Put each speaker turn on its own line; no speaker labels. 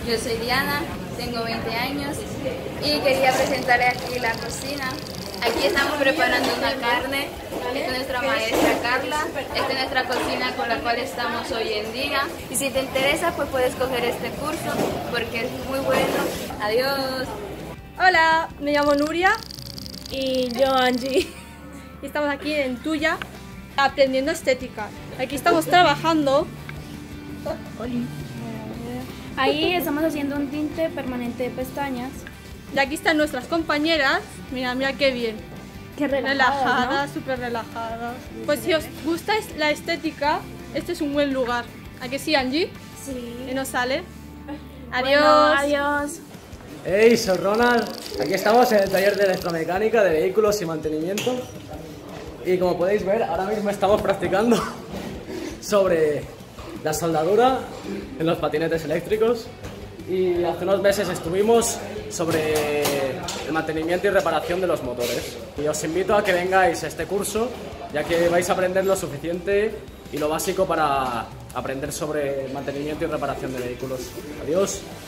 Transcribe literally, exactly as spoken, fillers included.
Yo soy Diana, tengo veinte años y quería presentarles aquí la cocina. Aquí estamos preparando una carne. Esta es nuestra maestra Carla. Esta es nuestra cocina con la cual estamos hoy en día. Y si te interesa, pues puedes coger este curso porque es muy bueno. Adiós.
Hola, me llamo Nuria. Y yo Angie. Y estamos aquí en Tuya aprendiendo estética. Aquí estamos trabajando.
Ahí estamos haciendo un tinte permanente de pestañas.
Y aquí están nuestras compañeras. Mira, mira qué bien.
Qué
Relajadas,
relajadas,
súper relajadas. Pues si os gusta la estética, este es un buen lugar. ¿A que sí, Angie?
¿no? Sí.
¿Y nos sale? Adiós.
Bueno, adiós.
Hey, soy Ronald. Aquí estamos en el taller de electromecánica de vehículos y mantenimiento. Y como podéis ver, ahora mismo estamos practicando sobre la soldadura en los patinetes eléctricos. Y hace unos meses estuvimos sobre el mantenimiento y reparación de los motores. Y os invito a que vengáis a este curso, ya que vais a aprender lo suficiente y lo básico para aprender sobre mantenimiento y reparación de vehículos. Adiós.